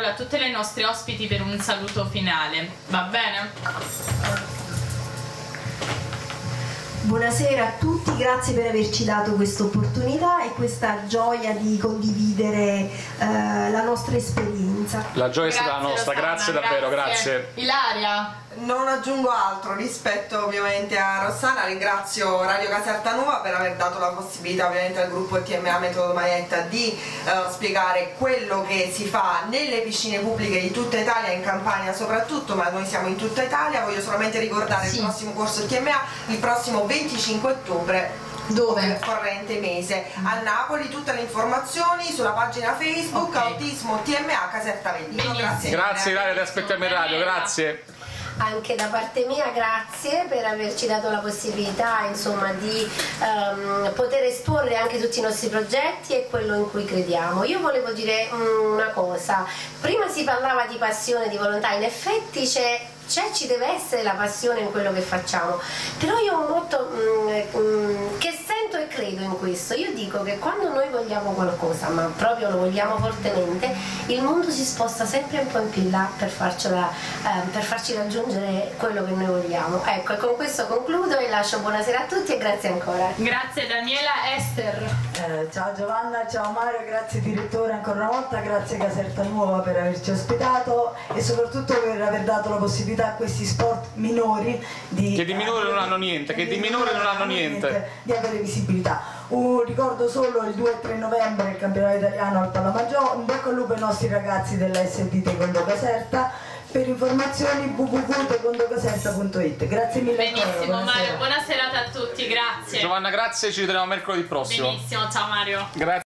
a tutte le nostre ospiti per un saluto finale. Va bene? Buonasera a tutti, grazie per averci dato questa opportunità e questa gioia di condividere la nostra esperienza. La gioia è stata nostra, grazie davvero, grazie. Ilaria? Non aggiungo altro rispetto ovviamente a Rossana, ringrazio Radio Caserta Nuova per aver dato la possibilità ovviamente al gruppo TMA Metodo Maietta di spiegare quello che si fa nelle piscine pubbliche di tutta Italia, in Campania soprattutto, ma noi siamo in tutta Italia. Voglio solamente ricordare il prossimo corso TMA, il prossimo 25 ottobre. Dove? Corrente mese a Napoli. Tutte le informazioni sulla pagina Facebook Autismo TMA Caserta Avellino. Grazie Ilaria, ti aspettiamo in radio, grazie. Anche da parte mia grazie per averci dato la possibilità, insomma, di poter esporre anche tutti i nostri progetti e quello in cui crediamo. Io volevo dire una cosa: prima si parlava di passione, di volontà, in effetti ci deve essere la passione in quello che facciamo, però io ho un motto che sento e credo in questo. Io dico che quando noi vogliamo qualcosa, ma proprio lo vogliamo fortemente, il mondo si sposta sempre un po' in più in là per farci raggiungere quello che noi vogliamo. Ecco, e con questo concludo e lascio buonasera a tutti e grazie ancora. Grazie Daniela. Esther? Ciao Giovanna, ciao Mario, grazie direttore ancora una volta, grazie Caserta Nuova per averci ospitato e soprattutto per aver dato la possibilità a questi sport minori che di minore non hanno niente, di avere visibilità. Ricordo solo il 2 e 3 novembre il campionato italiano al Pallamaggiò. In bocca al lupo ai nostri ragazzi della SD Taekwondo Caserta. Per informazioni www.taekwondocaserta.it. Grazie mille. Benissimo Mario, buona serata a tutti, grazie. Giovanna, grazie, ci vedremo mercoledì prossimo. Benissimo, ciao Mario. Grazie.